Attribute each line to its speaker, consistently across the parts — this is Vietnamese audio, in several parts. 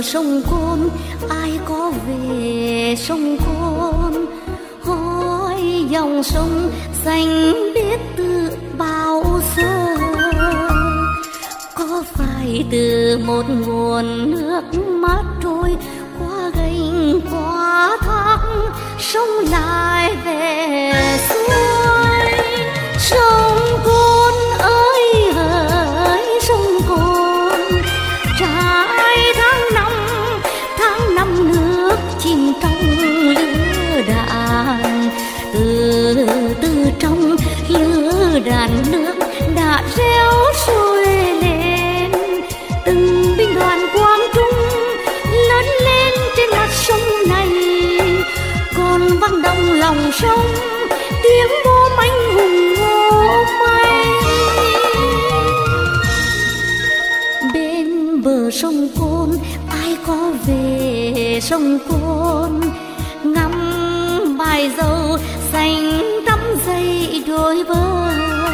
Speaker 1: sông Côn, ai có về sông Côn? Hỏi dòng sông xanh biết từ bao giờ, có phải từ một nguồn nước mát trôi qua gành qua thác, sông lại về xuôi? Sông Côn ơi hỡi sông Côn, trải tháng năm nước chìm trong lửa đạn, từ trong lửa đạn nước đã reo sôi lên. Từng binh đoàn quang trung lớn lên trên mặt sông này, còn vang động lòng sông tiếng bom anh hùng ngô mây. Bên bờ sông Côn ai có về sông Côn, ngắm bài dâu xanh tắm dây đôi bờ.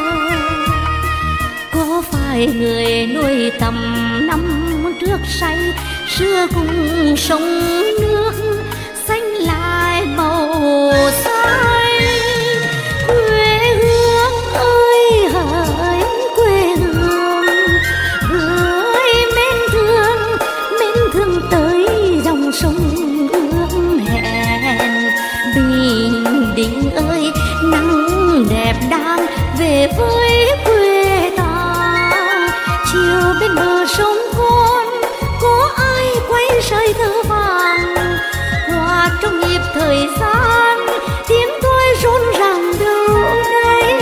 Speaker 1: Có phải người nuôi tầm năm trước say, xưa cùng sông nước xanh lại màu xanh? Quê hương ơi hỡi quê hương, gửi mến thương tới dòng sông ước hẹn. Bình Định ơi nắng đẹp đang về với quê ta, chiều bên bờ sông Côn có ai quay rơi thơ vàng, hòa trong nhịp thời gian tiếng tôi rộn ràng đâu đây?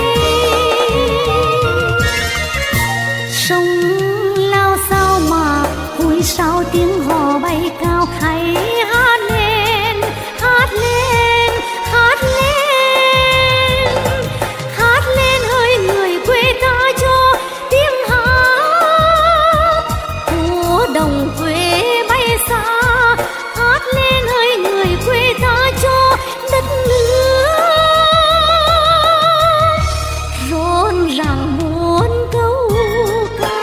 Speaker 1: Sông lao sao mà vui sao tiếng hò bay cao, hãy hát lên hát lên hát lên hát lên hỡi người quê ta, cho tiếng hát của đồng quê bay xa. Hát lên hỡi người quê ta, cho đất nước rộn ràng muôn câu ca.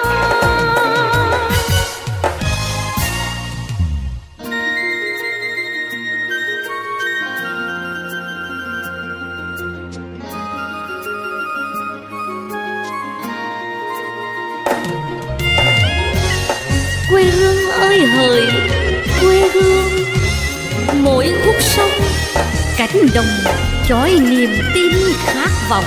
Speaker 1: Quê hương ơi hỡi quê hương, mỗi khúc sông cánh đồng chói niềm tin khát vọng.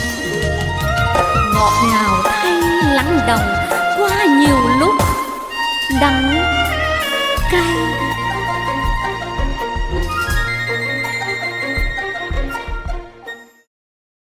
Speaker 1: Ngọt ngào thay lắng đồng qua nhiều lúc đắng cay.